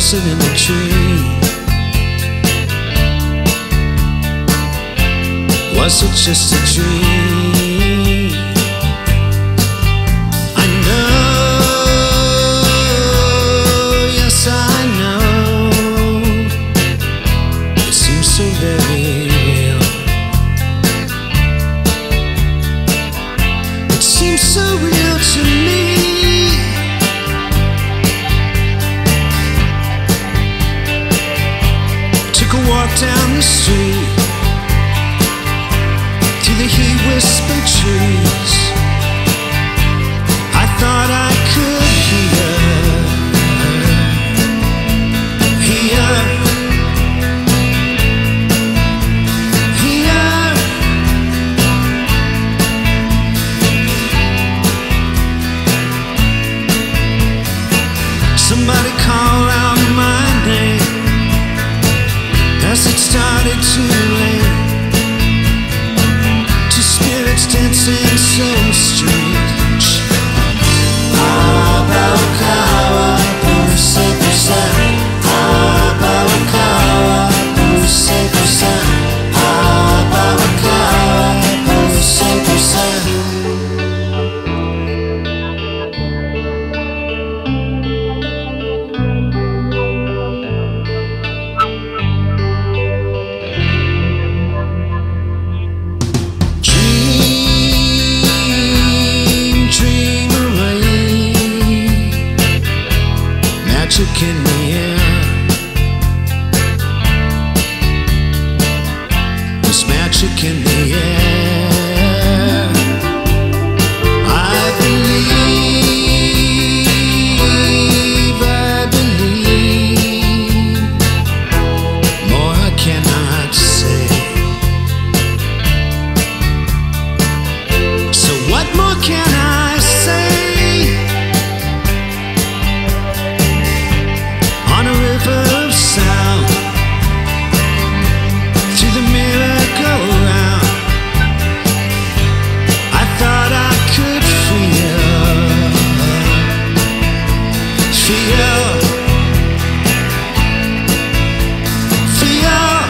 it in the tree? Was it just a dream? I know, yes I know, it seems so very real. It seems so real to me. Took a walk down the street, through the heat-whispered trees. I thought I could hear somebody call out my name as it started to rain. Two spirits dancing so strange. Abawakawa, pusa pusa. Abawakawa, pusa pusa. Abawakawa, pusa pusa. Magic in the air, there's magic in the air. I believe, more I cannot say. So what more can I say? On a river of sound, through the merry-go-round, I thought I could feel.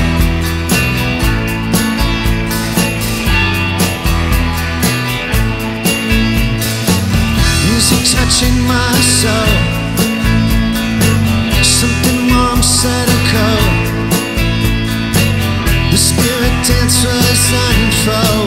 Music touching my soul. Something warm set a cold. The spirit dance was unfold.